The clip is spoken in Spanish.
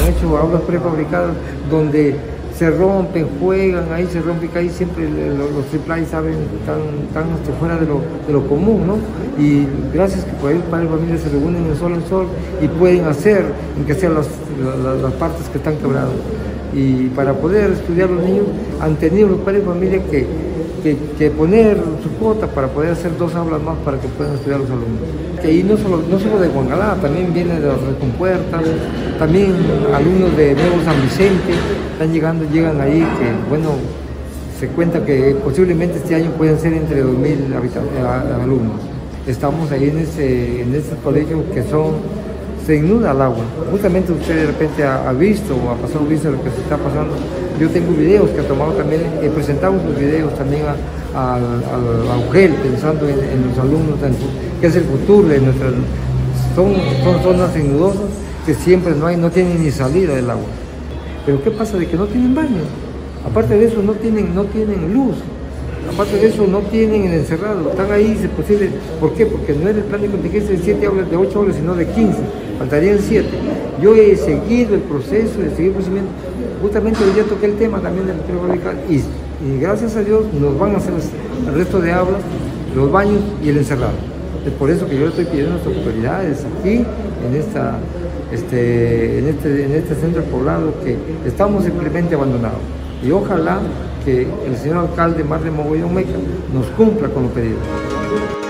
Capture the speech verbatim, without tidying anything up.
han hecho aulas prefabricadas donde se rompen, juegan, ahí se rompen, que ahí siempre los, los triple A saben, están, están hasta fuera de lo, de lo común, ¿no? Y gracias que por ahí los padres de familia se reúnen en sol en sol y pueden hacer, en que sean las, las, las partes que están quebradas. Y para poder estudiar los niños han tenido los padres de familia que, que, que poner su cuota para poder hacer dos aulas más para que puedan estudiar los alumnos. Que ahí no solo, no solo de Huangalá, también viene de las Recompuertas, también alumnos de Nuevo San Vicente están llegando, llegan ahí, que bueno, se cuenta que posiblemente este año pueden ser entre dos mil alumnos. Estamos ahí en ese, en ese colegio que son se inunda el agua. Justamente usted de repente ha, ha visto o ha pasado visto lo que se está pasando. Yo tengo videos que he tomado también, he presentado sus videos también a, a, a, a UGEL, pensando en, en los alumnos, en, que es el futuro de nuestras... Son, son zonas inundosas que siempre no hay, no tienen ni salida del agua. Pero ¿qué pasa? De que no tienen baño. Aparte de eso, no tienen, no tienen luz. Aparte de eso, no tienen el encerrado, están ahí, si es posible. ¿Por qué? Porque no es el plan de contingencia de siete aulas, de ocho aulas, sino de quince. Faltarían siete. Yo he seguido el proceso, he seguido el procedimiento. Justamente hoy día toqué el tema también del prefabricado y, y gracias a Dios nos van a hacer el resto de aulas, los baños y el encerrado. Es por eso que yo le estoy pidiendo a nuestras autoridades aquí, en, esta, este, en, este, en este centro poblado, que estamos simplemente abandonados. Y ojalá que el señor alcalde Marley Mogollón Meca nos cumpla con lo pedido.